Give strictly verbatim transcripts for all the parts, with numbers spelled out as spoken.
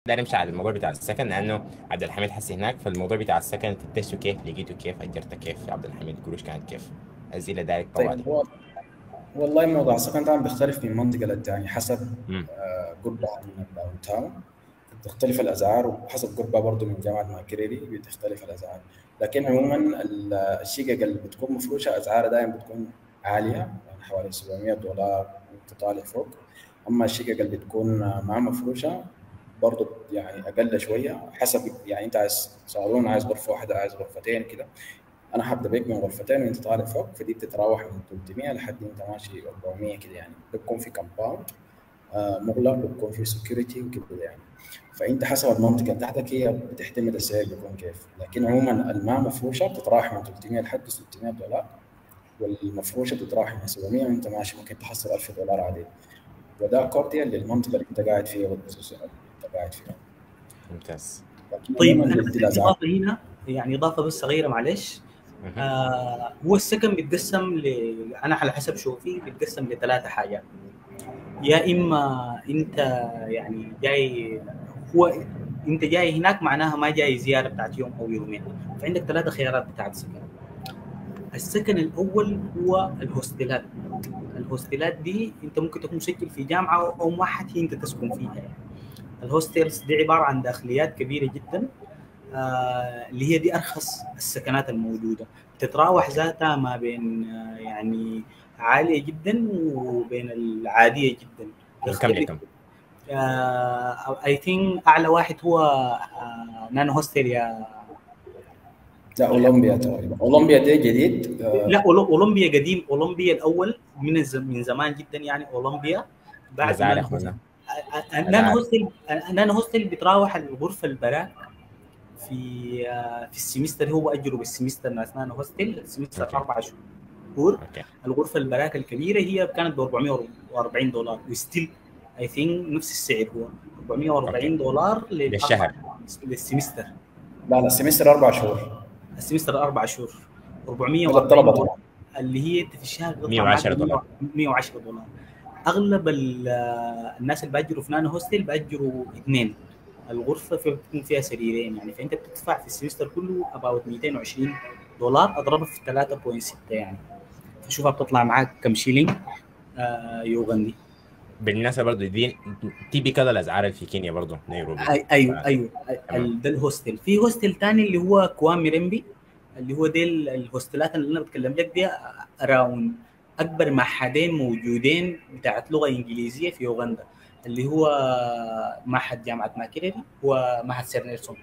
ده نمشي على الموضوع بتاع السكن لانه عبد الحميد حسي هناك، فالموضوع بتاع السكن تفتشوا كيف، لقيتوا كيف، اجرته كيف يا عبد الحميد، قروش كانت كيف، اسئله دايرك طوالي. طيب هو والله موضوع السكن طبعا بيختلف من منطقة للتانية حسب امم آه، قربها من الداون تاون. بتختلف الأسعار، وحسب قربها برضه من جامعة ماكريري بتختلف الأسعار. لكن عموما ال- الشقق اللي بتكون مفروشة أسعارها دائما بتكون عالية، يعني حوالي سبعمية دولار وأنت طالع فوق. أما الشقق اللي بتكون ما مفروشة برضه يعني أقل شوية، حسب يعني أنت عايز صالون، عايز غرفة واحدة، عايز غرفتين كده. انا هبدا بيك من غرفتين وانت طالع فوق، فدي بتتراوح من ثلاثمية لحد انت ماشي أربعمية كده يعني. بيكون في كمباوند آه مغلق، وبيكون في سكيورتي وكده يعني. فانت حسب المنطقه بتاعتك هي بتعتمد السعر بيكون كيف. لكن عموما الماء مفروشه بتتراوح من ثلاثمية لحد ستمية دولار، والمفروشه بتتراوح من سبعمية وانت ماشي ممكن تحصل ألف دولار عادي. وده اكورديا للمنطقه اللي انت قاعد فيها والبوزيشن اللي انت قاعد فيها. ممتاز. لكن طيب عموما انا دي, بس دي عندي الاسعار. اضافه هنا، يعني اضافه بس صغيره معلش. مهم. آه هو السكن بيتقسم ل... انا على حسب شوفي بيتقسم لثلاثه حاجات. يا اما انت يعني جاي، هو انت جاي هناك معناها ما جاي زياره بتاعت يوم او يومين، فعندك ثلاثه خيارات بتاعت سكن. السكن الاول هو الهوستيلات. الهوستيلات دي انت ممكن تكون مسجل في جامعه او معهد هي انت تسكن فيها يعني. الهوستيلز دي عباره عن داخليات كبيره جدا، آه، اللي هي دي ارخص السكنات الموجوده، بتتراوح اوكي. ذاتها ما بين آه، يعني عاليه جدا وبين العاديه جدا، من كم تختلف. لكم؟ اي ثينك اعلى واحد هو آه، نانو هوستيل يا لا، عبد الحميد. اولمبيا تقريبا، اولمبيا دي جديد لا، آه، أولو- اولمبيا قديم، اولمبيا الاول من الز- من زمان جدا يعني اولمبيا. بعد الازعار يا نانو هوستيل. اخوانا، آه، آه، نانو الازعار. هوستيل آه، نانو هوستيل بتراوح الغرفه البراك في آه، في السمستر، هو اجره بالسمستر ناس نانو هوستل السمستر اوكي. اربع شهور. اوكي. الغرفه البراك الكبيره هي كانت ب أربعمية وأربعين دولار، وستيل اي ثينك نفس السعر هو اوكي. أربعمية وأربعين دولار للاربع للشهر. للسمستر. لا لا، السمستر اربع شهور. السمستر اربع شهور ده أربعمية وأربعين للطلبه دولار، طبعا. اللي هي انت في الشهر بتطلع معاك مية وعشرة دولار. مية وعشرة دولار. اغلب ال- الناس اللي بيأجروا في نانو هوستل بيأجروا اثنين، الغرفه في بتكون فيها سريرين يعني، فانت بتدفع في السمستر كله اباوت مئتين وعشرين دولار، اضربها في ثلاثة فاصلة ستة يعني، فشوفها بتطلع معاك كم شيلين آه يوغندي. بالمناسبه برضه دي تيبيكال الاسعار اللي في كينيا برضه نيروبي. أي ايوه ف- ايوه تمام. ال- ده الهوستل. في هوستل تاني اللي هو كوامي ريمبي، اللي هو دي ال- الهوستلات اللي انا بتكلم لك دي اراوند اكبر معهدين موجودين بتاعت لغه انجليزيه في اوغندا، اللي هو معهد جامعه ماكريري ومعهد سير نيلسون.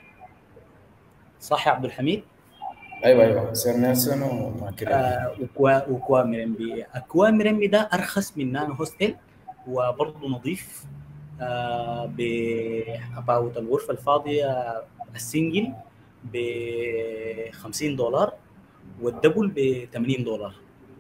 صح يا عبد الحميد؟ ايوه ايوه، سير نيلسون وماكريل. آه وكوا وكوامي ريمبي. كوامي ريمبي ده ارخص من نانو هوستل وبرضه نظيف. آه ب about الغرفه الفاضيه السنجل ب خمسين دولار، والدبل ب ثمانين دولار.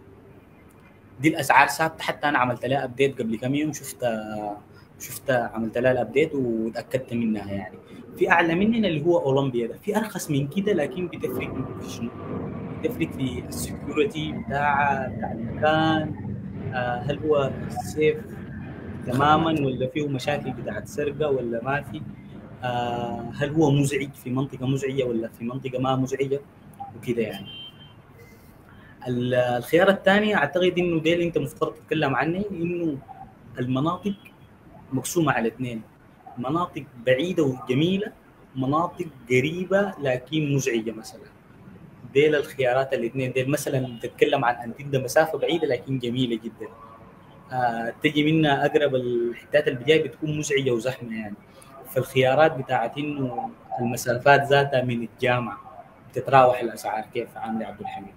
دي الاسعار ثابته، حتى انا عملت لها ابديت قبل كم يوم، شفت شفت عملت لها الابديت وتاكدت منها يعني. في اعلى مننا اللي هو اولمبيا ده، في ارخص من كده لكن بتفرق في شنو؟ بتفرق في السكيورتي بتاع بتاع المكان. آه هل هو سيف تماما الخدمات. ولا فيه مشاكل بتاعت سرقه ولا ما في؟ آه هل هو مزعج في منطقه مزعجه ولا في منطقه ما مزعجه وكده يعني. ال- الخيار الثاني اعتقد انه ده اللي انت مفترض تتكلم عنه، انه المناطق مقسومه على اثنين: مناطق بعيده وجميله، مناطق قريبه لكن مزعجه مثلا. ديل الخيارات الاثنين ديل، مثلا تتكلم عن انتيدا مسافه بعيده لكن جميله جدا، آه تجي منها اقرب الحتات اللي جاي بتكون مزعجه وزحمه يعني. فالخيارات بتاعت انه المسافات ذاتها من الجامعه بتتراوح الاسعار كيف عامله عبد الحميد؟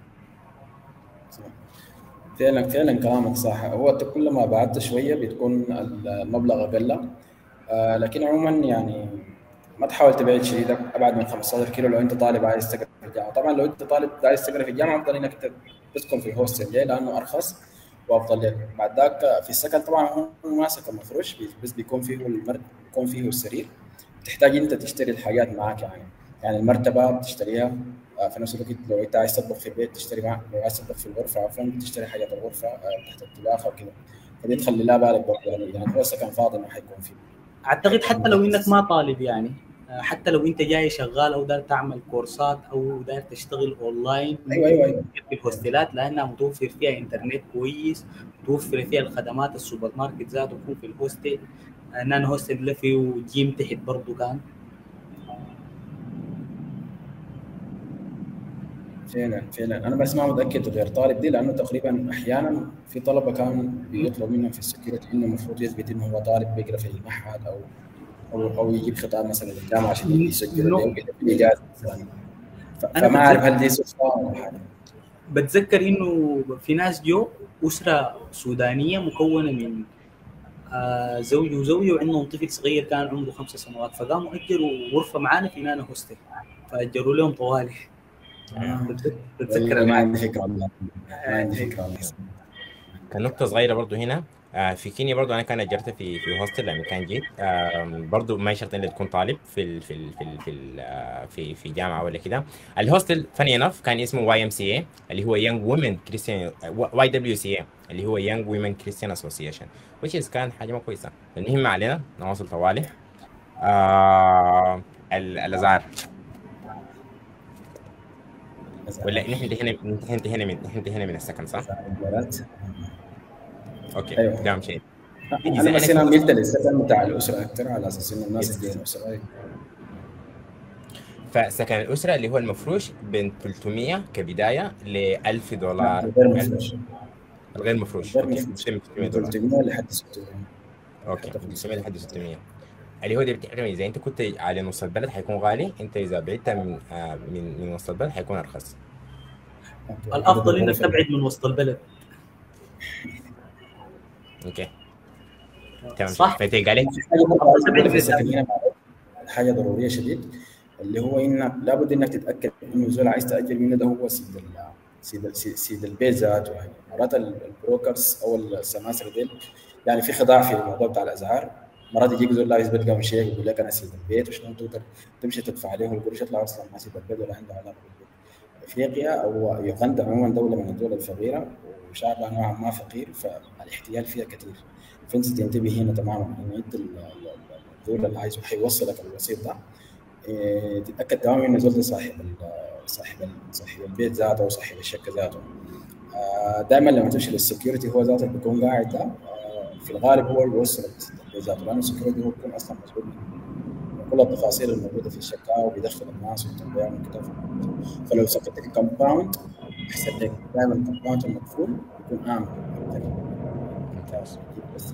فعلا فعلا كلامك صح. هو انت كل ما بعدت شويه بتكون المبلغ اقل. آه لكن عموما يعني ما تحاول تبعد شديد ابعد من خمسة عشر كيلو لو انت طالب عايز تقرا في الجامعه. طبعا لو انت طالب عايز تقرا في الجامعه افضل انك انت تسكن في هوستل، ليه؟ لانه ارخص وافضل لك. بعد ذاك في السكن طبعا هو ما سكن مفروش، بس بيكون فيه المرت، بيكون فيه السرير. بتحتاج انت تشتري الحاجات معك يعني. يعني المرتبه بتشتريها. آه، في نفس الوقت لو انت عايز تطبخ في البيت تشتري معك، لو عايز تطبخ في الغرفه عفوا بتشتري حاجات الغرفه آه، تحت الطباخه وكده. فدي تخلي لا بالك برضه يعني، يعني هو سكن فاضي ما حيكون فيه. اعتقد حتى لو انك ما طالب يعني، حتى لو انت جاي شغال او داير تعمل كورسات او داير تشتغل اونلاين، ايوه ايوه ايوه في الهوستلات لانها متوفر فيها انترنت كويس، متوفر فيها الخدمات السوبر ماركت ذاته يكون في الهوستل. انا هوستل اللي فيه جيم تحت برضه كان. فعلا فعلا انا بس ما متاكد غير طالب دي، لانه تقريبا احيانا في طلبه كان بيطلب منهم في السكيورتي انه المفروض يثبت انه هو طالب بيقرا في المعهد او او او يجيب خطاب مثلا للجامعه عشان يجي سكيورتي او كده في اجازه مثلا. ف- انا فما اعرف بتذكر هل دي صدفه ولا حاجه. بتذكر انه في ناس جو اسره سودانيه مكونه من آه زوج وزوجه وعندهم طفل صغير كان عمره خمسة سنوات، فقاموا اجروا غرفه معانا في نانا هوستل، فاجروا لهم طوالي. آه. بتذكر والله ما الحاجه. عندي فكره والله، ما عندي فكره والله. كان نقطة صغيرة برضو هنا. آه في كينيا برضو أنا كان أجرت في في هوستل لما كان جيت. آه برضو ما شرط إنك تكون طالب في ال في ال في ال في ال آه في في جامعة ولا كده. الهوستل فاني انف كان اسمه واي ام سي اي اللي هو يانج وومن كريستيان، واي دبليو سي اي اللي هو يانج وومن كريستيان اسوسيشن، which is كان حاجة ما كويسة. المهم ما علينا نواصل طوالي. آه ال- الأزعار، ولا نحن انتهينا نحن انتهينا من نحن انتهينا من السكن صح؟ الإيجارات. اوكي ايوه تمام شيء. انا إذا أنا بس هنا في ملت للسكن بتاع الاسره اكثر على اساس انه الناس اللي جايين اسره. فسكن الأسرة اللي هو المفروش بين ثلاثمية كبداية ل ألف لا دولار. غير مفروش، الغير مفروش غير اوكي مفروش ستمية من دولار. ثلاثمية لحد ستمية. اوكي حتى من في ستمية لحد السكن. ستمية. اللي هو ده بتعتمد اذا انت كنت على نص البلد حيكون غالي، انت اذا بعدت من آه من من وسط البلد حيكون ارخص. أوكي. عدد الافضل انك الغرف تبعد من وسط البلد. اوكي تمام. صح. فانت قال لك في حاجه برضه عايز اقولها في تبعد السكن هنا، حاجه ضروريه شديد، اللي هو انك لابد انك تتاكد انه الزول عايز تاجر منه ده هو سيد ال سيد ال سيد البيت ذاته. يعني مرات البروكرز او السماسره ديل يعني في خداع في الموضوع بتاع الاسعار. مرات يجيك زول لابس بيت قام شيك يقول لك انا سيد البيت وشلون تقدر تمشي تدفع عليه القرش يطلع اصلا ما سيد البيت ولا عنده علاقه بالبيت. افريقيا او يوغندا عموما دوله من الدول الفقيره وشعبها نوعا ما فقير، فالاحتيال فيها كثير. فانت تنتبه هنا تماما انه انت الزول اللي عايزه حيوصلك الوسيط ده، إيه، تتاكد تماما ان الزول ده صاحب صاحب صاحب البيت ذاته او صاحب الشقه ذاته. آه دائما لما تمشي للسكيورتي هو ذاته اللي بيكون قاعد ده، آه في الغالب هو اللي بيوصل البيت ذاته، لانه السكيورتي هو بيكون اصلا مسؤول من كل التفاصيل الموجوده في الشقه وبيدخل الناس ويتابعهم وكده. فلو سكتك الكومباوند احسن لك دائما الكومباوند المقفول يكون امن اكثر. ممتاز. بس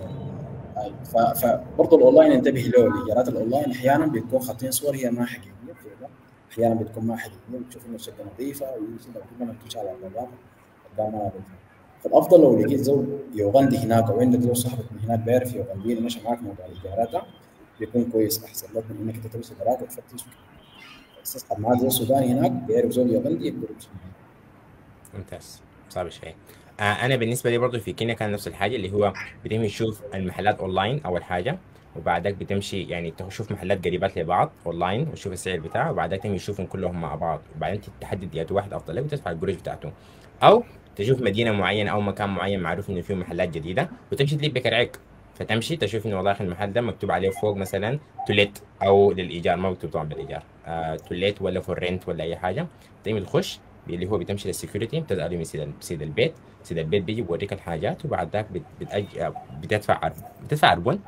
فبرضه الاونلاين انتبه له، الايجارات الاونلاين احيانا بتكون خاطين صور هي ما حقيقيه، احيانا بتكون ما حقيقيه، بتشوف انه الشقه نظيفه ويجي لك كل ما تمشي على الباب قدام ما بيفهم. فالافضل لو لقيت زول يوغندي هناك او عندك زول صاحبك من هناك بيعرف يوغندي ماشي معاك موضوع الايجارات ده بيكون كويس، احسن لك من انك انت تمشي براك وتفتش تسحب معاك زول سوداني هناك بيعرف زول يوغندي يقدر يمشي معاك. ممتاز صعب شيء. آه انا بالنسبه لي برضو في كينيا كان نفس الحاجه، اللي هو بتمشي تشوف المحلات اونلاين اول حاجه، وبعدك بتمشي يعني تشوف محلات قريبات لبعض اونلاين وتشوف السعر بتاعه، وبعدك تمشي تشوفهم كلهم مع بعض، وبعدين تحدد يا واحد افضل لك وتدفع القروش بتاعته، او تشوف مدينه معينه او مكان معين معروف انه فيه محلات جديده وتمشي تلف بكرعك، فتمشي تشوف انه والله المحل ده مكتوب عليه فوق مثلا توليت او للايجار، ما مكتوب طبعا بالايجار، آه توليت ولا فور رنت ولا اي حاجه، تيجي تخش اللي هو بتمشي للسكيورتي بتسأله من سيد سيد البيت، سيد البيت بيجي بيوريك الحاجات، وبعد ذاك بت بتأج... بتدفع عرب. بتدفع عربون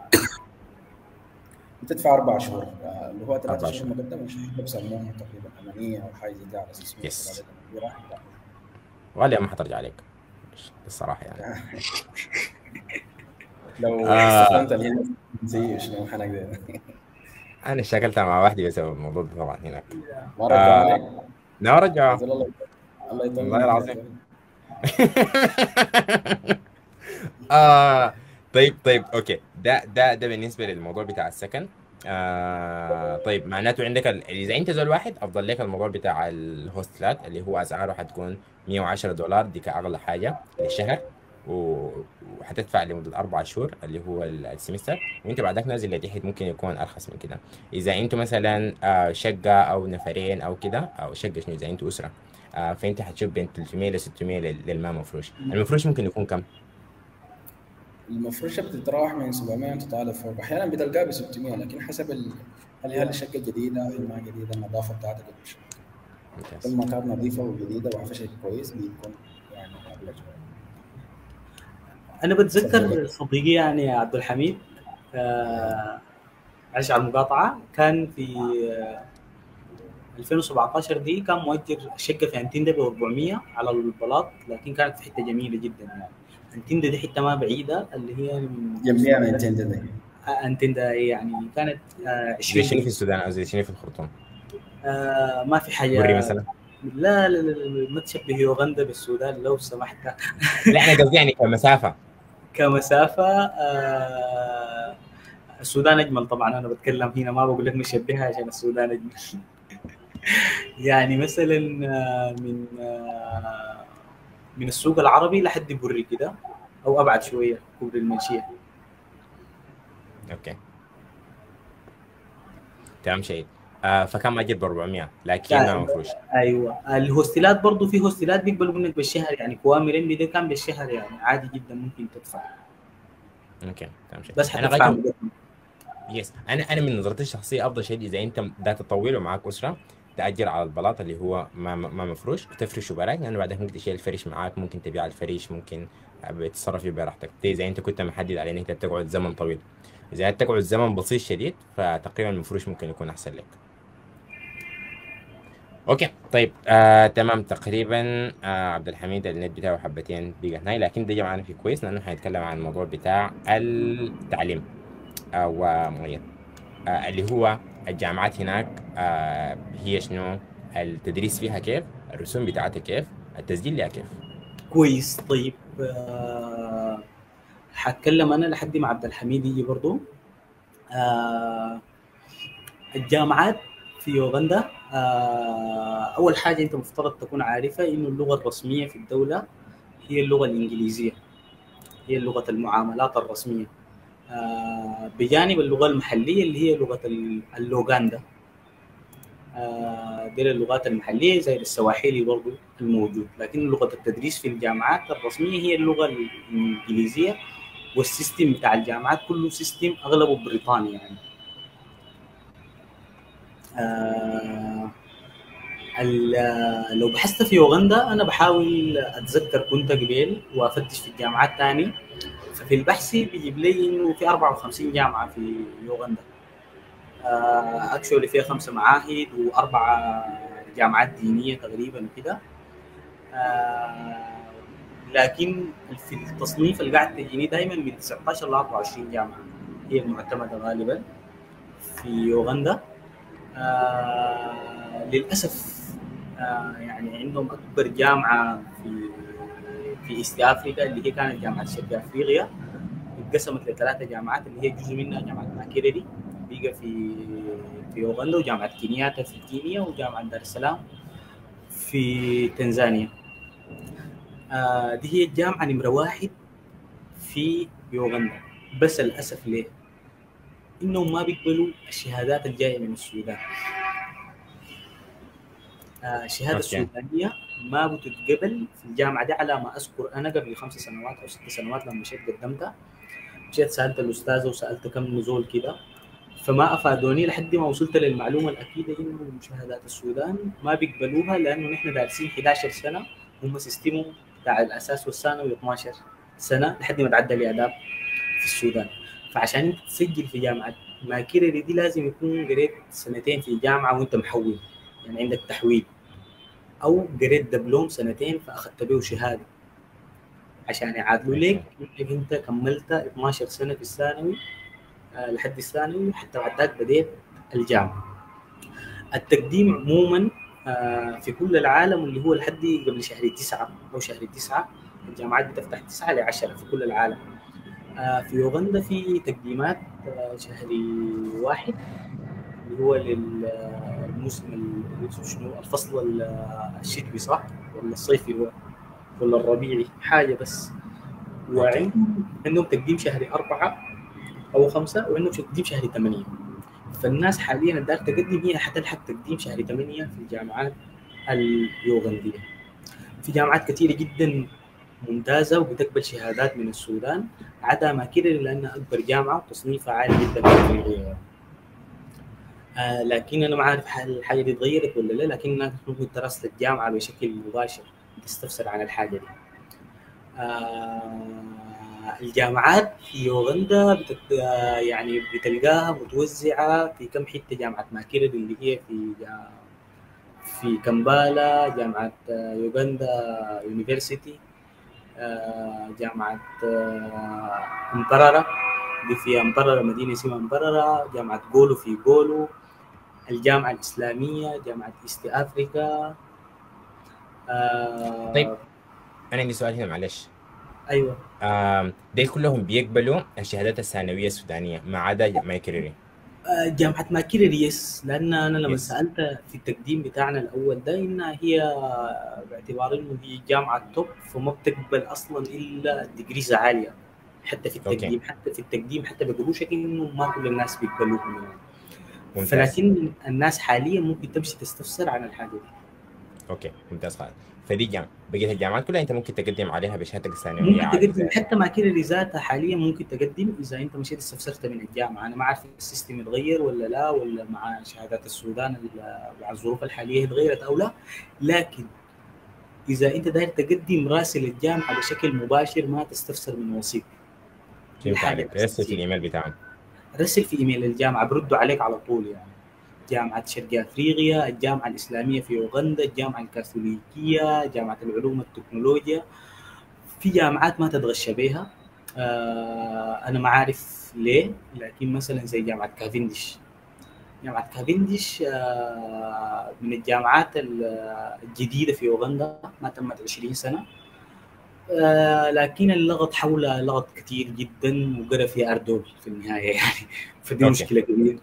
بتدفع اربع شهور، آه، اللي هو ثلاث أربع شهور مقدم وشهور بيسموها تقريبا امانيه او حاجه زي دي على اساس يس. كبيره. ولا ما حترجع عليك الصراحه يعني. لو آه. استخدمت الهنا زي شنو حنقدر انا اشتغلت مع واحدة بسبب الموضوع ده طبعا هناك. ما رجع عليك. لا رجع نزل الله الله يطمن والله العظيم. آه طيب طيب اوكي، ده ده ده بالنسبه للموضوع بتاع السكن. آه طيب معناته عندك ال... اذا انت زول واحد افضل لك الموضوع بتاع الهوستلات اللي هو اسعاره حتكون مية وعشرة دولار، دي كاغلى حاجه للشهر، و- وحتدفع لمده اربع شهور اللي هو ال- السمستر، وانت بعدك نازل لتحت ممكن يكون ارخص من كده. اذا انتوا مثلا آه شقه او نفرين او كده، او شقه شنو اذا انتوا اسره، آه فانت حتشوف بين ثلاثمية ل ستمية لل- للما مفروش. المفروش ممكن يكون كم؟ المفروشة بتتراوح من سبعمية وانت طالع فوق، احيانا بتلقاها ب ستمية، لكن حسب ال... هل هل الشقة جديدة هل ما جديدة، النظافة بتاعتك قد شنو. كل ممتاز. ما كانت نظيفة وجديدة وعفشها كويس بيكون يعني أغلى شوية. انا تفضل بتذكر لك. صديقي يعني يا عبد الحميد، آه، معلش على المقاطعه، كان في آه، ألفين وسبعطعش دي كان مؤجر شقه في انتندا ب أربعمية على البلاط، لكن كانت في حته جميله جدا يعني. انتندا دي حته ما بعيده، اللي هي من جنبيها من السودان. انتين ده. آه، انتندا يعني كانت آه، زي 20 شنو في دقيقه. السودان او زي شنو في الخرطوم؟ آه، ما في بري حاجه. مثلا؟ لا لا لا لا، ما تشبه يوغندا بالسودان لو سمحت. لا انا قصدي يعني كمسافه. كمسافه آه، السودان اجمل طبعا. انا بتكلم هنا ما بقول لك نشبهها عشان السودان اجمل. يعني مثلا آه، من آه، من السوق العربي لحد بري كده، او ابعد شويه كوبري المنشيه. اوكي تمام شيء. آه فكان ماجد ب أربعمية لكن لا، ما مفروش. ايوه الهوستلات برضو، في هوستلات بيقبلوا منك بالشهر يعني. كوامي ريمبي ده كان بالشهر يعني عادي جدا ممكن تدفع، اوكي تمام شيء. بس انا حتدفع غايته مقدم. يس، انا انا من نظرتي الشخصيه افضل شيء اذا انت ذات تطول ومعاك اسره تاجر على البلاط اللي هو ما ما مفروش وتفرشه براك، لانه يعني بعدين ممكن تشيل الفريش معاك، ممكن تبيع الفريش، ممكن بتتصرف فيه براحتك. ده اذا انت كنت محدد على انك تقعد زمن طويل. اذا تقعد زمن بسيط شديد فتقريبا المفروش ممكن يكون احسن لك. اوكي طيب آه تمام تقريبا. آه عبد الحميد النت بتاعه حبتين بقى هناي، لكن ده معانا في كويس لانه حنتكلم عن الموضوع بتاع التعليم او مؤيد. آه اللي هو الجامعات هناك آه هي شنو، التدريس فيها كيف، الرسوم بتاعتها كيف، التسجيل لها كيف. كويس. طيب آه، هتكلم انا لحد ما عبد الحميد يجي برضو. آه، الجامعات في يوغندا، آه، اول حاجه انت مفترض تكون عارفه انه اللغه الرسميه في الدوله هي اللغه الانجليزيه، هي لغه المعاملات الرسميه، آه، بجانب اللغه المحليه اللي هي لغه ال- اللوغاندا. آه، دي اللغات المحليه زي السواحيلي برضو الموجود، لكن لغه التدريس في الجامعات الرسميه هي اللغه الانجليزيه. والسيستم بتاع الجامعات كله سيستم اغلبه بريطاني يعني. آه، ال- لو بحثت في يوغندا، انا بحاول اتذكر كنت قبل وافتش في الجامعات تاني، ففي البحث بيجيب لي انه في أربعة وخمسين جامعه في يوغندا. اكشولي فيها خمسه معاهد واربعه جامعات دينيه تقريبا وكده. آه، لكن في التصنيف اللي قاعد تجيني دائما من تسعطعش ل أربعة وعشرين جامعه هي المعتمده غالبا في يوغندا. آه، للاسف آه، يعني عندهم اكبر جامعه في في ايست افريقيا اللي هي كانت جامعه شرق افريقيا، اتقسمت لثلاثه جامعات اللي هي جزء منها جامعه ماكيريري بيجا في في اوغندا، وجامعه كينياتا في كينيا، وجامعه دار السلام في تنزانيا. آه، دي هي الجامعه نمره واحد في يوغندا. بس للاسف ليه؟ انهم ما بيقبلوا الشهادات الجايه من السودان. آه، الشهاده اوكي السودانيه ما بتتقبل في الجامعه دي على ما اذكر. انا قبل خمس سنوات او ست سنوات لما مشيت قدمتها، مشيت سالت الاستاذه وسالت كم نزول كده، فما افادوني لحد ما وصلت للمعلومه الاكيده انه شهادات السودان ما بيقبلوها، لانه نحن دارسين إحدى عشرة سنه، هم سيستمهم بتاع الاساس والثانوي اثناشر سنه لحد ما تعدى الاداب في السودان. فعشان انت تسجل في جامعه ماكيريري دي لازم يكون قريت سنتين في جامعه وانت محول، يعني عندك تحويل، او قريت دبلوم سنتين فاخذت به شهاده عشان يعادلوا لك انك انت كملت اثناشر سنه في الثانوي آه، لحد الثانوي، حتى بعد ذاك بديت الجامعه. التقديم عموما آه، في كل العالم اللي هو لحد قبل شهر تسعة او شهر تسعة، الجامعات بتفتح تسعة ل عشرة في كل العالم. آه، في يوغندا في تقديمات آه، شهر واحد اللي هو للموسم شنو الفصل الشتوي صح ولا الصيفي هو ولا الربيعي حاجه بس. اوكي وعندهم عندهم تقديم شهر أربعة أو خمسة، وعندهم تقديم شهر ثمانية. فالناس حاليا الدار تقدم هي حتلحق تقديم شهر ثمانية في الجامعات اليوغندية. في جامعات كثيرة جدا ممتازه وبتقبل شهادات من السودان، عدا ماكيري لانها اكبر جامعه وتصنيفها عالي جدا في افريقيا. آه لكن انا ما عارف هل الحاجه دي اتغيرت ولا لا، لكنها ممكن دراسه الجامعه بشكل مباشر تستفسر عن الحاجه دي. آه الجامعات في يوغندا بتت... آه يعني بتلقاها متوزعه في كم حته. جامعه ماكيري اللي هي في جا... في كمبالا، جامعه آه يوغندا يونيفرسيتي، آه جامعه آه امبرارا دي في امبرارا، مدينه اسمها امبرارا، جامعه جولو في جولو، الجامعه الاسلاميه، جامعه ايست افريكا. طيب آه انا عندي سؤال هنا معلش. ايوه. آم، ديل كلهم بيقبلوا الشهادات الثانويه السودانيه ما عدا مايكريري؟ آه، جامعة ماكيري يس، لأن أنا لما يس. سألت في التقديم بتاعنا الأول ده إنها هي باعتبار إنه هي جامعة توب، فما بتقبل أصلا إلا ديجريز عالية. حتى في اوكي التقديم حتى في التقديم حتى بيقولوا شكل إنه ما كل الناس بيقبلوهم يعني. ممتاز. فلكن الناس حاليا ممكن تمشي تستفسر عن الحاجة دي. اوكي ممتاز خالص. فدي جامعه، بقيت الجامعات كلها انت ممكن تقدم عليها بشهادتك الثانويه ممكن عادي تقدم زي. حتى ماكينة ذاتها حاليا ممكن تقدم اذا انت مشيت استفسرت من الجامعه. انا ما اعرف السيستم اتغير ولا لا، ولا مع شهادات السودان مع الظروف الحاليه اتغيرت او لا، لكن اذا انت داير تقدم راسل الجامعه بشكل مباشر ما تستفسر من وسيط. دي فهمت الحاجه عليك، رسل في الاساسيه. الايميل بتاعهم. رسل في ايميل الجامعه بردوا عليك على طول يعني. جامعه شرق افريقيا، الجامعه الاسلاميه في اوغندا، الجامعه الكاثوليكيه، جامعه العلوم والتكنولوجيا. في جامعات ما تتغشى بها، آه انا ما عارف ليه، لكن مثلا زي جامعه كافنديش. جامعه كافنديش آه من الجامعات الجديده في اوغندا، ما تمت عشرين سنه، آه لكن اللغط حولها لغط كثير جدا وقرا فيها اردول في النهايه يعني. فدي اوكي. مشكله كبيره.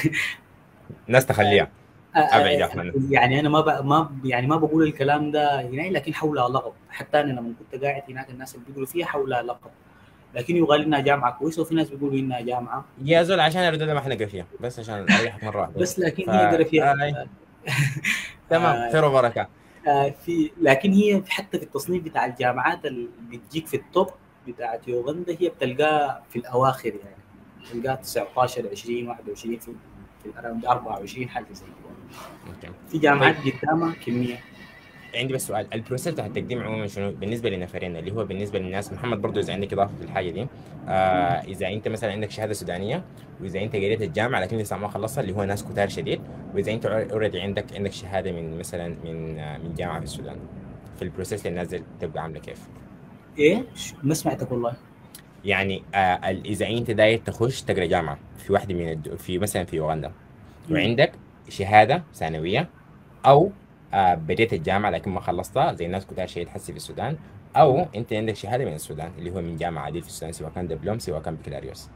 ناس تخليها آه ابعد آه عنها. يعني انا ما ب... ما ب... يعني ما بقول الكلام ده هنا، لكن حولها لغط. حتى انا لما كنت قاعد هناك الناس اللي بيقولوا فيها حولها لغط، لكن يقال انها جامعه كويسه، وفي ناس بيقولوا انها جامعه يا زول عشان اردد ما احنا فيها بس عشان اريحك مره واحده. بس، لكن ف هي قرا فيها آي. تمام، آه خير وبركه. آه في، لكن هي حتى في التصنيف بتاع الجامعات اللي بتجيك في التوب بتاعت يوغندا هي بتلقاها في الاواخر يعني، تلقاها تسعتاشر عشرين واحد وعشرين في في الاراوند اربعة وعشرين حاجه زي كده. اوكي. في جامعات طيب قدامها كميه. عندي بس سؤال، البروسيس بتاع التقديم عموما شنو بالنسبه لنفرين، اللي هو بالنسبه للناس محمد برضو اذا عندك اضافه في الحاجه دي. آه اذا انت مثلا عندك شهاده سودانيه، واذا انت قريت الجامعه لكن لسه ما خلصها اللي هو ناس كتار شديد، واذا انت اوريدي عندك عندك شهاده من مثلا من آه من جامعه في السودان، في البروسيس اللي نازل تبقى عامله كيف؟ ايه ما سمعتك والله. يعني آه ال- اذا انت داير تخش تقرا جامعه في واحده من الد... في مثلا في اوغندا، مم. وعندك شهاده ثانويه، او آه بديت الجامعه لكن ما خلصتها زي الناس كلها شيء تحسي في السودان، او انت عندك شهاده من السودان اللي هو من جامعه عادي في السودان سواء كان دبلوم سواء كان بكالوريوس.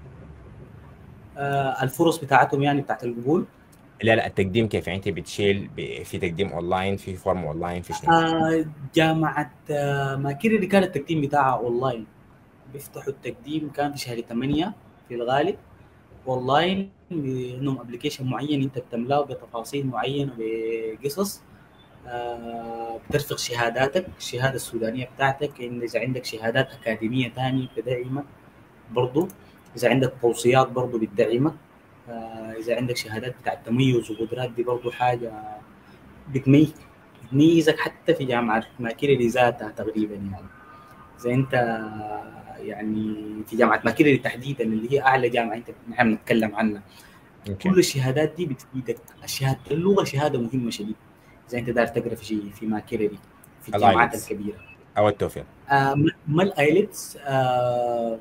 آه الفرص بتاعتهم يعني بتاعت القبول. لا لا، التقديم كيف يعني؟ انت بتشيل ب... في تقديم اونلاين، في فورم اونلاين، في شنو؟ آه جامعة آه ماكيري اللي كان التقديم بتاعها اونلاين، بيفتحوا التقديم كان في شهر ثمانية في الغالب اونلاين، لانهم ابلكيشن معين انت بتملاه بتفاصيل معينه بقصص. آه بترفق شهاداتك، الشهاده السودانيه بتاعتك، إن اذا عندك شهادات اكاديميه ثانيه بتدعمك برضو، اذا عندك توصيات برضو بتدعمك، آه اذا عندك شهادات بتاع التميز وقدرات دي برضو حاجه بتميز بتميزك حتى في جامعه ماكيري ذاتها تقريبا يعني. زي انت يعني في جامعه ماكيري تحديدا اللي هي اعلى جامعه انت نحن نتكلم عنها، اوكي. كل الشهادات دي بتفيدك. الشهاده اللغه شهاده مهمه شديد، زي انت داير تقرا في شيء في ماكيري في الجامعات الايلتس الكبيره. او التوفيق. آه ما الايلتس آه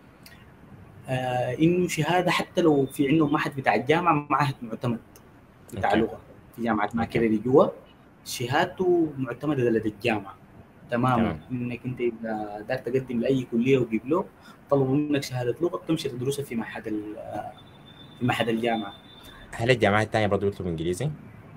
آه انه شهاده حتى لو في عندهم معهد بتاع الجامعه، معهد معتمد بتاع اوكي. لغه في جامعه اوكي. ماكيري جوا، شهادته معتمده لدى الجامعه تماما. تمام. انك انت اذا داير تقدم لاي كليه وقبلوك طلبوا منك شهاده لغه تمشي تدرسها في معهد في معهد الجامعه. هل الجامعات الثانيه برضه بيطلبوا انجليزي؟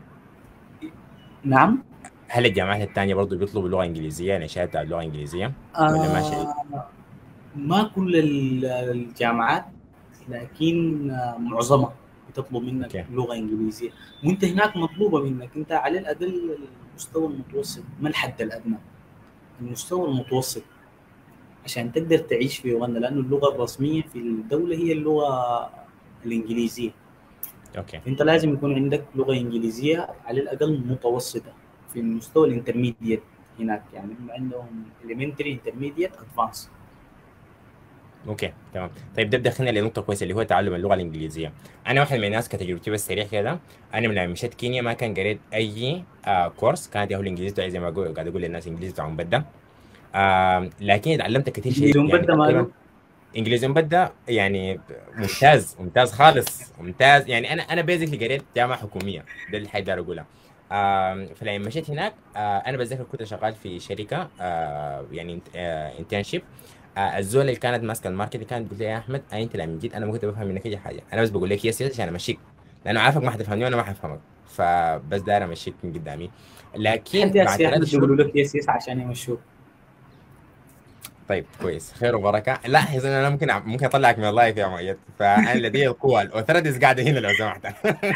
نعم. هل الجامعات الثانيه برضه بيطلبوا لغه انجليزيه، يعني شهاده بتاع لغه انجليزيه ولا ما شيء؟ آه ما كل الجامعات، لكن آه معظمها بتطلب منك اوكي. لغه انجليزيه، وانت هناك مطلوبه منك انت على الاقل المستوى المتوسط، ما الحد الادنى. المستوى المتوسط عشان تقدر تعيش في اوغندا، لانه اللغه الرسميه في الدوله هي اللغه الانجليزيه. اوكي انت لازم يكون عندك لغه انجليزيه على الاقل متوسطه في المستوى الانترميديت هناك، يعني هم عندهم elementary intermediate advanced. اوكي تمام. طيب ده بدخلنا لنقطه كويسه اللي هو تعلم اللغه الانجليزيه. انا واحد من الناس كتجربتي بس سريع كده، انا من لما مشيت كينيا ما كان قريت اي آه كورس كانت هو الانجليزي بتاعي زي ما اقول قاعد اقول للناس انجليزي بتاعهم بدا، آه لكن تعلمت كثير شيء اليوم يعني بدا تقريبا. ماله انجليزي بدا يعني ممتاز ممتاز خالص ممتاز. يعني انا انا بيزكلي قريت جامعه حكوميه، ده اللي حيقدر اقولها. آه فلما مشيت هناك آه انا بتذكر كنت شغال في شركه آه يعني آه انترنشيب. آه الزول اللي كانت ماسكه الماركت كانت بتقول لي يا احمد آه انت لما جيت انا ما كنت بفهم منك اي حاجه، انا بس بقول لك يس يس عشان امشيك، لانه عارفك ما حتفهمني وانا ما حفهمك، فبس داير امشيك من قدامي. لكن حد يا بعد سي ثلاثة احمد شهور. يقولوا لك يس يس عشان يمشوك. طيب كويس خير وبركه. لا حزن انا ممكن ممكن اطلعك من اللايف يا مؤيد، فانا لدي القوه الاوثرتيز قاعده هنا لو سمحت.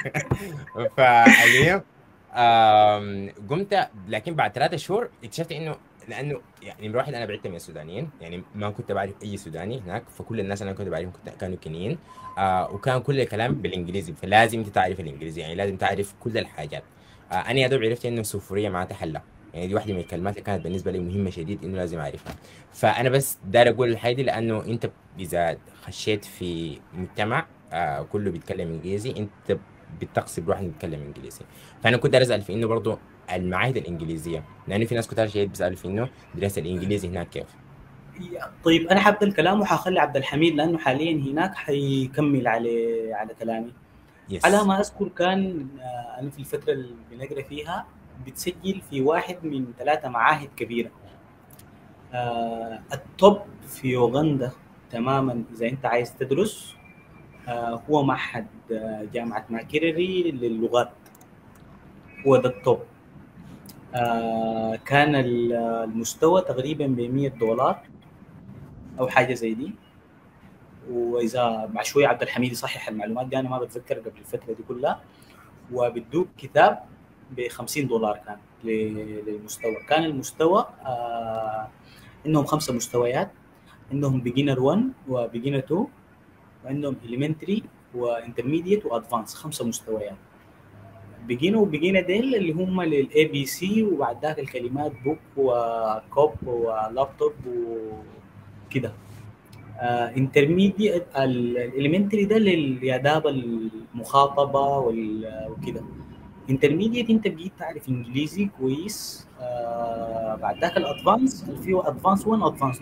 فاليوم آم، قمت، لكن بعد ثلاثة شهور اكتشفت انه لانه يعني من واحد انا بعدت من السودانيين، يعني ما كنت بعرف اي سوداني هناك، فكل الناس اللي انا كنت بعرفهم كنت كانوا كينيين. آه وكان كل الكلام بالانجليزي، فلازم انت تعرف الانجليزي، يعني لازم تعرف كل الحاجات. آه انا يا دوب عرفت انه السفوريه معناتها حله، يعني دي واحده من الكلمات اللي كانت بالنسبه لي مهمه شديد انه لازم اعرفها. فانا بس داير اقول الحاجه دي لانه انت اذا خشيت في مجتمع آه كله بيتكلم انجليزي انت بتقصد واحد بيتكلم انجليزي. فانا كنت داير اسال في انه برضه المعاهد الانجليزيه، لانه في ناس كتار شديد بيسالوا في انه دراسه الانجليزي هناك كيف. طيب انا حابدا الكلام وحخلي عبد الحميد لانه حاليا هناك حيكمل على على كلامي. على يس. ما اذكر كان آه، انا في الفتره اللي بنقرا فيها بتسجل في واحد من ثلاثه معاهد كبيره. آه، التوب في اوغندا تماما اذا انت عايز تدرس آه، هو معهد آه، جامعه ماكيريري للغات، هو ده التوب. آه، كان المستوى تقريبا ب مية دولار او حاجه زي دي، واذا مع شويه عبد الحميد يصحح المعلومات دي انا ما بتذكر قبل الفتره دي كلها. وبدوك كتاب ب خمسين دولار كان للمستوى. كان المستوى آه عندهم خمسه مستويات، عندهم beginner واحد وbeginner اتنين وعندهم elementary وintermediate وadvanced، خمسه مستويات. beginner وbeginner ديل اللي هم للاي بي سي، وبعد ذاك الكلمات بوك وكوب ولابتوب وكده. انترميديت الاليمنتري ده للاداب المخاطبه وكده. انترميديت انت بقيت تعرف انجليزي كويس. آه بعد ذاك الادفانس اللي فيه ادفانس واحد ادفانس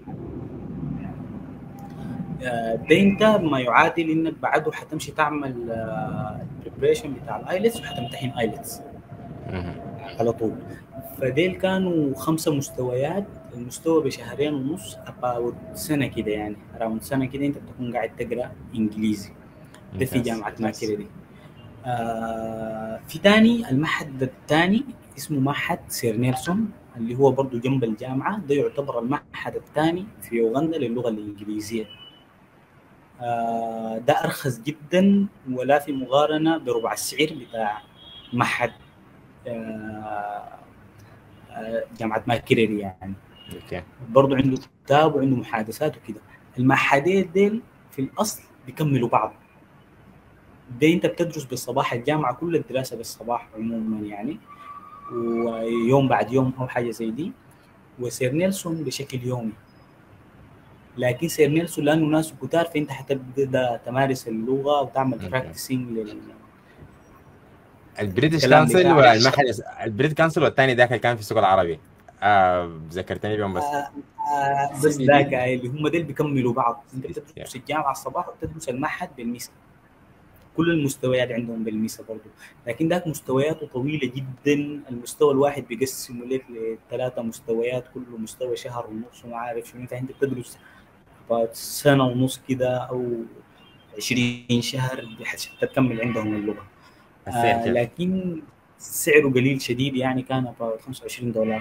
آه ده انت ما يعادل انك بعده حتمشي تعمل البريبريشن آه بتاع الايلتس وحتمتحن ايلتس على طول. فديل كانوا خمسه مستويات، المستوى بشهرين ونص about سنه كده، يعني راوند سنه كده انت بتكون قاعد تقرا انجليزي. ده في جامعه ماكيريري. آه في تاني المعهد الثاني اسمه معهد سير نيلسون اللي هو برضو جنب الجامعه، ده يعتبر المعهد الثاني في اوغندا للغه الانجليزيه. آه ده ارخص جدا ولا في مقارنه بربع السعر بتاع معهد آه جامعه ماكيريري يعني. اوكي. برضو عنده كتاب وعنده محادثات وكده. المعهدين ديل في الاصل بيكملوا بعض. ده انت بتدرس بالصباح، الجامعه كل الدراسه بالصباح عموما يعني، ويوم بعد يوم او حاجه زي دي. وسير نيلسون بشكل يومي، لكن سير نيلسون لانه ناس كتار فانت حتبدا تمارس اللغه وتعمل براكتسينج لل البريتش كانسل والمعهد البريتش كانسل والثاني ذاك اللي كان في السوق العربي. آه ذكرتني بيهم بس. آه آه بس ذاك اللي هم دول بيكملوا بعض. انت بتدرس الجامعه الصباح وبتدرس المعهد بالمساء، كل المستويات عندهم بالميسا برضو، لكن ذاك مستوياته طويله جدا. المستوى الواحد بيقسموا لك لثلاثه مستويات، كل مستوى شهر ونص وما عارف شنو، فانت بتدرس سنه ونص كده او عشرين شهر حتى تكمل عندهم اللغه. آه لكن سعره قليل شديد يعني، كان خمسة وعشرين دولار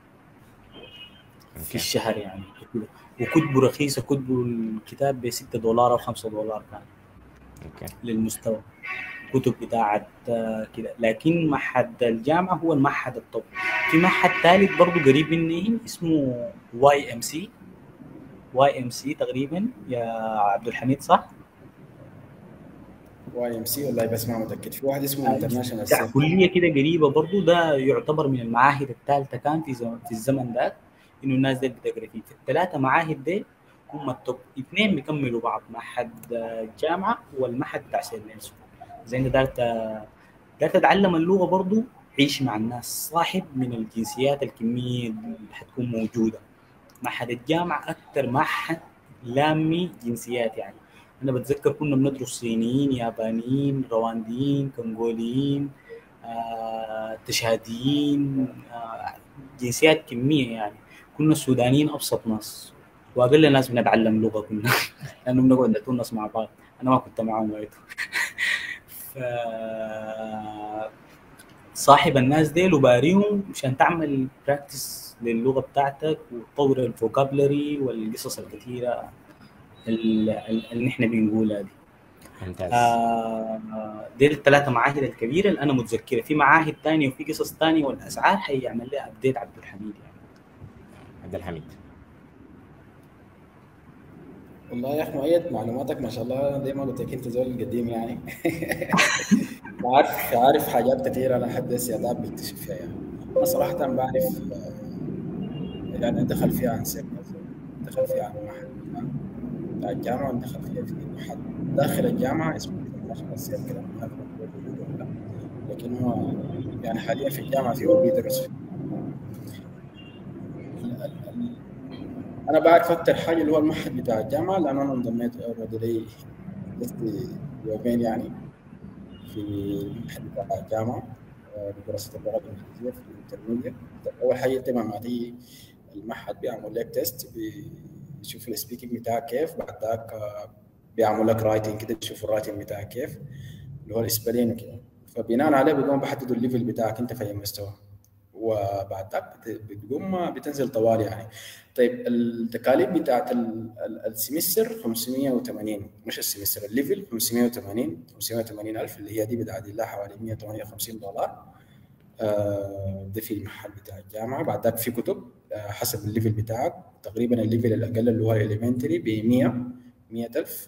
في الشهر يعني، وكتبه رخيصه، كتبه الكتاب ب ستة دولار او خمسة دولار كان. اوكي. للمستوى. كتب بتاعت كده، لكن معهد الجامعه هو المعهد الطب. في معهد ثالث برضه قريب مني اسمه واي ام سي، واي ام سي تقريبا يا عبد الحميد صح؟ واي ام سي والله بس ما متاكد. في واحد اسمه انترناشونال بتاع سيف كليه كده قريبه برضه، ده يعتبر من المعاهد الثالثه كان في زمن في الزمن ذاك، انه الناس دي بتقرا فيه. الثلاثه معاهد دي هم التوب اثنين بيكملوا بعض، معهد الجامعه والمعهد بتاع سيد نيلسون. زي انت دارت دارت تتعلم اللغه برضه، عيش مع الناس، صاحب من الجنسيات الكميه اللي حتكون موجوده. معهد الجامعه اكثر معهد لامي جنسيات، يعني انا بتذكر كنا بندرس صينيين، يابانيين، روانديين، كونغوليين، آه، تشاديين، آه، جنسيات كميه يعني. كنا السودانيين ابسط ناس واقل ناس بنتعلم لغه كنا لانه بنقعد نتونس مع بعض. انا ما كنت معاهم وقتها. ف صاحب الناس ديل وباريهم مشان تعمل براكتس للغه بتاعتك وتطور الفوكابلري والقصص الكثيره اللي نحن بنقولها دي. ممتاز. آه دي الثلاثه معاهد الكبيره اللي انا متذكره. في معاهد ثانيه وفي قصص ثانيه والاسعار حيعمل لها ابديت عبد الحميد يعني. عبد الحميد والله يا اخي مؤيد، معلوماتك ما شاء الله زي ما قلت لك انت زول قديم يعني. عارف عارف حاجات كثيره انا لحد هسه اداب بكتشف فيها يعني. انا صراحه بعرف يعني دخل فيها عن سير دخل فيها عن معهد بتاع الجامعه، دخل فيها في معهد داخل الجامعه اسمه انترناشونال سير كده، ما اعرف ولا، لكن هو يعني حاليا في الجامعه في هو بيدرس فيه. انا بعرف اكثر حاجه اللي هو المعهد بتاع الجامعه، لانه انا انضميت اوريدي لي قصدي يومين يعني في المعهد بتاع الجامعه لدراسه اللغه الانجليزيه في الانترميديت. اول حاجه انت لما تيجي المعهد بيعمل لك تيست، بيشوف السبيكنج بتاعك كيف، بعد ذاك بيعمل لك رايتنج كده، بيشوف الرايتنج بتاعك كيف اللي هو الاسباني وكده، فبناء عليه بيقوم بيحددوا الليفل بتاعك انت في اي مستوى، وبعد ذاك بتقوم بتنزل طوال يعني. طيب التكاليف بتاعت السمستر خمسمية وثمانين، مش السمستر، الليفل خمسمية وثمانين خمسمية وثمانين ألف اللي هي دي بتعادل لها حوالي مية وثمانية وخمسين دولار. ده في المحل بتاع الجامعة. بعد ذاك في كتب حسب الليفل بتاعك، تقريبا الليفل الأقل اللي هو الإليمنتري ب مية مية ألف،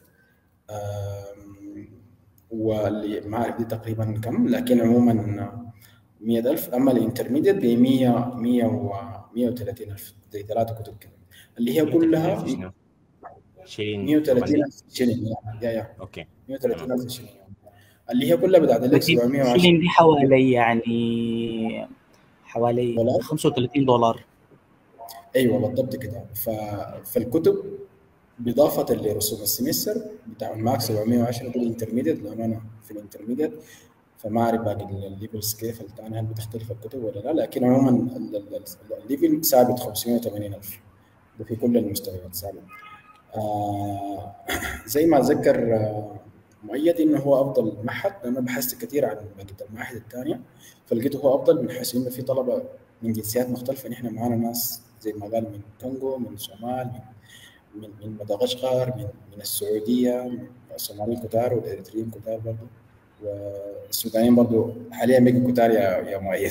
واللي ما أعرف دي تقريبا كم، لكن عموما مية ألف. أما الانترميديت ب مية مية وثلاثين ألف، زي ثلاثة كتب كده اللي هي كلها مية وثلاثين ألف شيلين يا يا اوكي مية وثلاثين ألف شيلين، اللي هي كلها بتعدل لك سبعمية وعشرة شيلين دي حوالي يعني حوالي دولار. خمسة وثلاثين دولار. ايوه بالضبط كده. فالكتب باضافه لرسوم السمستر بتاع الماكس سبعمية وعشرة دول الانترميديت، لانه انا في الانترميديت فما اعرف باقي الليفلز كيف الثاني هل بتختلف الكتب ولا لا، لكن عموما الليفل ثابت خمسمية وثمانين ألف، ده في كل المستويات ثابت. آه زي ما ذكر آه مؤيد انه هو افضل معهد، لانه بحثت كثير عن باقي المعاهد الثانيه فلقيته هو افضل، من حيث انه في طلبه من جنسيات مختلفه. نحن معانا ناس زي ما قال من كونغو، من الصومال، من من, من مدغشقر، من من السعوديه، من الصوماليين كتار والاريتريين كتار برضه، والسودانيين برضه حاليا بيجوا كتار يا يا مؤيد.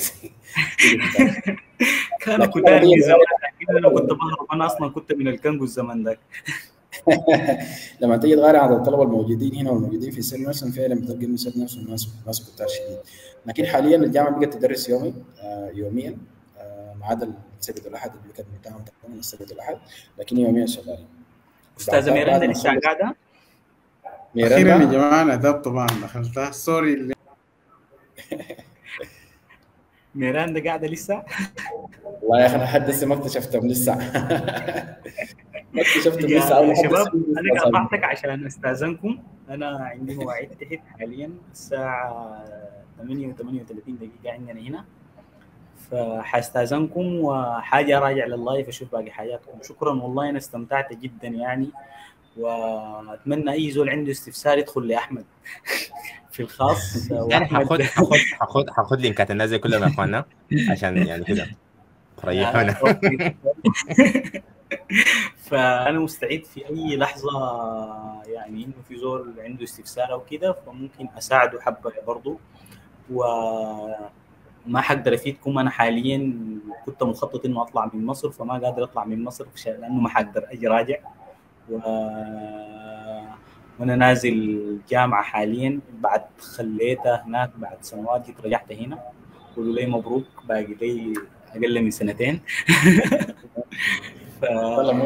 كانوا كتار من زمان، لكن انا كنت بهرب، انا اصلا كنت من الكونغو الزمن ذاك. لما تيجي تغير عدد الطلبه الموجودين هنا والموجودين في سير نيلسون فعلا بتلقى انه سير نيلسون ناس ناس كتار شديد. لكن حاليا الجامعه بقت تدرس يومي آه يوميا آه ما عدا السبت والاحد اللي كانت بتاعهم تقريبا السبت والاحد، لكن يوميا شغالين. استاذه ميراندا لسه قاعده؟ ميراندا يا جماعه انا ده طبعا دخلتها سوري. ميراندا قاعده لسه؟ والله يا اخي انا لحد لسه ما اكتشفتهم لسه. ما اكتشفتهم لسه. يا شباب انا قطعتك عشان استاذنكم، انا عندي مواعيد تحت حاليا الساعه ثمانية وثمانية وثلاثين دقيقه عندنا هنا، فحاستاذنكم وحاجه راجع لللايف اشوف باقي حياتكم. شكرا والله انا استمتعت جدا يعني، واتمنى اي زول عنده استفسار يدخل لاحمد في الخاص. يعني حاخد حاخد حاخد حاخد لينكات الناس زي كلهم يا اخوانا عشان يعني كده ريحونا. فانا مستعد في اي لحظه يعني انه في زول عنده استفسار او كده فممكن اساعده حبه برضه. وما حقدر افيدكم، انا حاليا كنت مخطط انه اطلع من مصر فما قادر اطلع من مصر لانه ما حقدر اجي راجع. و... وانا نازل جامعه حاليا بعد خليتها هناك بعد سنوات، جيت رجعت هنا. قولوا لي مبروك، باقي لي اقل من سنتين. ف...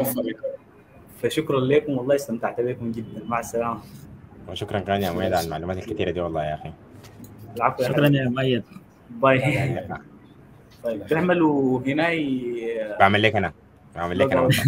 فشكرا لكم والله، استمتعت بكم جدا. مع السلامه. وشكرا كمان يا مؤيد على المعلومات الكثيره دي والله يا اخي. العفو. شكرا يا مؤيد. باي. طيب تعملوا هنا ي... بعمل لك انا بعمل لك انا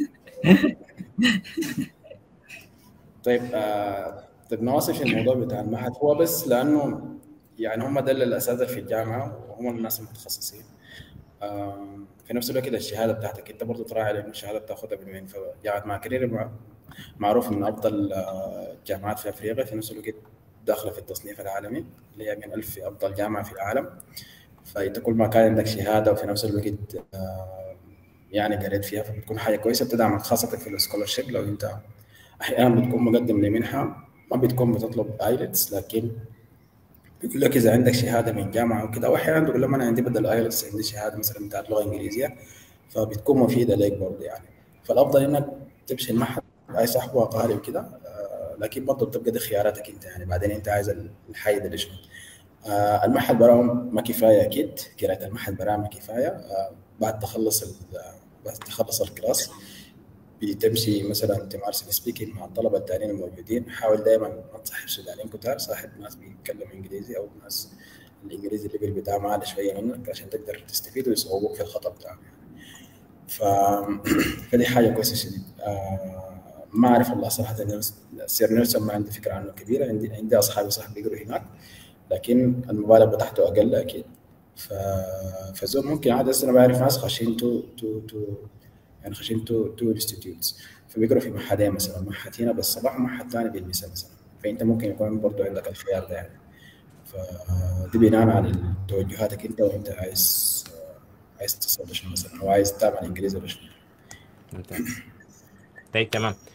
طيب آه، طيب نواصل في الموضوع بتاع المعهد. هو بس لانه يعني هم دل الاساتذه في الجامعه وهم الناس المتخصصين. آه، في نفس الوقت الشهاده بتاعتك انت برضه تراعي لانه الشهاده بتاخذها من وين. فجامعه ماكريري معروف من افضل الجامعات في افريقيا، في نفس الوقت داخله في التصنيف العالمي اللي هي من ألف افضل جامعه في العالم. فانت كل ما كان عندك شهاده وفي نفس الوقت آه، يعني قريت فيها فبتكون حاجه كويسه بتدعمك خاصه في السكولرشيب. لو انت احيانا بتكون مقدم لمنحه ما بتكون بتطلب ايلتس، لكن بيقول لك اذا عندك شهاده من جامعه وكده، واحيانا بيقول لهم انا عندي بدل ايلتس عندي شهاده مثلا بتاعت لغه انجليزيه، فبتكون مفيده لك برضه يعني. فالافضل انك تمشي المعهد عايز صاحبه قاري وكده، آه، لكن برضه بتبقى دي خياراتك انت يعني. بعدين انت عايز الحي ده ليش. آه، المعهد براهم ما كفايه اكيد، قراءه المعهد براهم ما كفايه. آه، بعد تخلص بعد تخلص الكلاس بتمشي مثلا تمارس السبيكينج مع الطلبه التانيين الموجودين. حاول دائما ما تصاحب سودانيين كتار، صاحب ناس بيتكلموا انجليزي او ناس الانجليزي الليفل بتاعهم عالي شويه منك عشان تقدر تستفيد ويصوبوك في الخطا بتاعهم يعني. ف... فدي حاجه كويسه شديد. آه... ما اعرف والله صراحه السير نيلسون ما عندي فكره عنه كبيره. عندي عندي اصحابي صح بيقروا هناك، لكن المبالغ بتاعته اقل اكيد. ف... فزول ممكن عادي. انا بعرف ناس خاشين تو تو تو يعني خاشين تو تو انستيتيوتس فبيقروا في معهدين مثلا، معهد هنا بس صباح ومعهد ثاني بالمثال مثلا. فانت ممكن يكون برضه عندك الخيار ده يعني. فدي بناء على توجهاتك انت وانت عايز عايز تصل شنو مثلا، او عايز تتابع الانجليزي ولا شنو. طيب تمام.